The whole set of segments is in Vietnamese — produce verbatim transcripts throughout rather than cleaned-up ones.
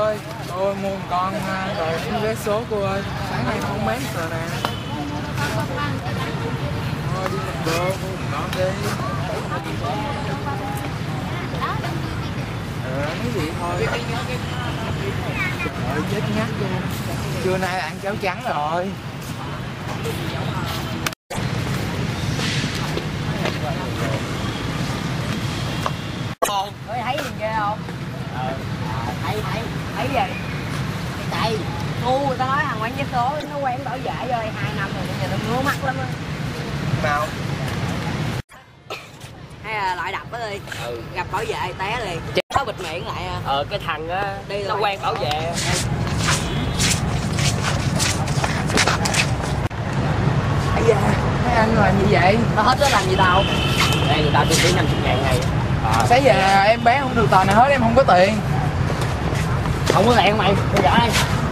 ơi, tôi mua một con rồi vé số cô ơi. Sáng nay không bán giờ nè. Thôi đi làm đồ, con đi. Ờ, cái gì thôi. Trời chết ngắt luôn. Trưa nay ăn cháo trắng rồi. Ơi thấy gì ghê không? Ờ, thấy thấy thấy gì? Tại ngu người ta nói thằng quán vé số nó quen bảo vệ rồi hai năm rồi bây giờ nó ngứa mắt lắm á. Nào. Hay là lại đập nó đi. Ừ. Gặp bảo vệ té liền. Nó bịt miệng lại à. Ờ cái thằng á đi nó quen bảo vệ. Ây da, mấy anh làm gì vậy? Tao hết đó làm gì đâu. Đây người ta tôi chỉ năm mươi ngàn ngày. À. Sáng giờ em bán không được tờ này hết, em không có tiền. Không có tiền mày, bây giờ đây.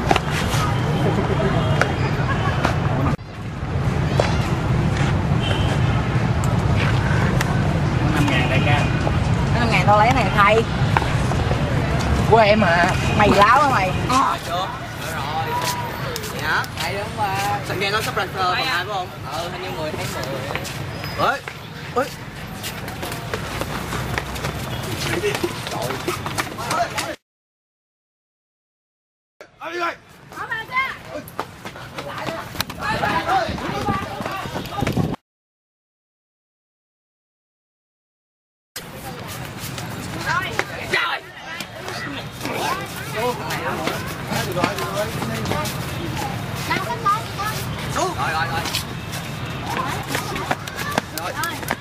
năm ngàn đại ca. năm ngàn tao lấy cái này thay. Của em à. Mày láo hả mày? Ờ chưa? Được rồi. Dạ. Đây đúng mà. Sao nghe nói sắp ra phần hai phải không? Ờ hình như mười tháng mười. Ơi. Ơi. Ơi ơi. Ở mà ra. Rồi rồi rồi. Rồi.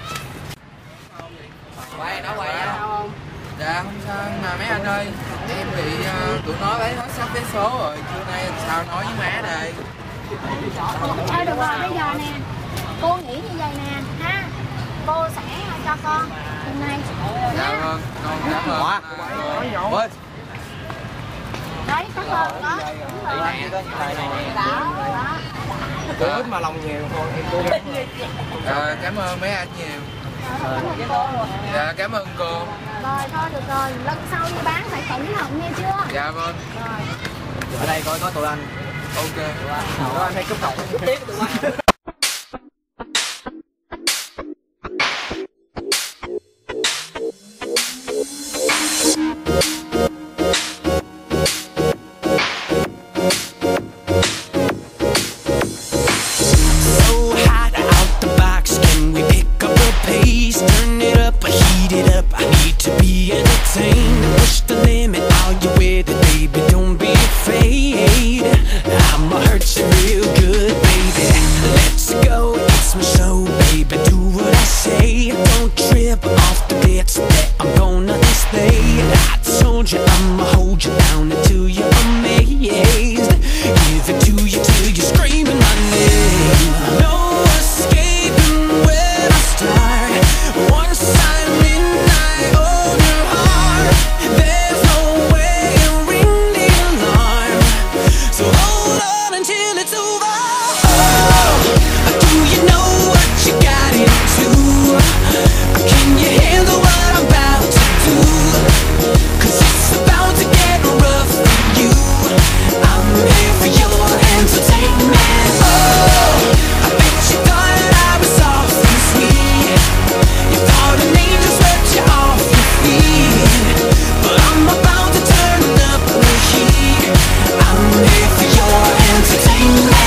Quay nó quay á. Dạ không sao mà mấy anh ơi. Em bị uh, tụi nó lấy hết sắp vé số rồi. Trưa nay làm sao nói với má đây. Thôi được rồi, bây giờ nè cô nghĩ như vậy nè ha, cô sẽ cho con hôm nay Dạ vâng, con cảm ơn. Ôi. đấy có con đó. Đây nè, đây nè. Đó, đó. Cứ mà lòng nhiều thôi em cố gắng. Dạ cảm ơn mấy anh nhiều. Dạ cảm ơn cô. Rồi thôi được rồi, lần sau đi bán phải cẩn thận nghe chưa? Dạ vâng. Rồi. Ở đây coi có tụi anh. Ok. Tụi anh hay cúp cọc tiếp tụi anh.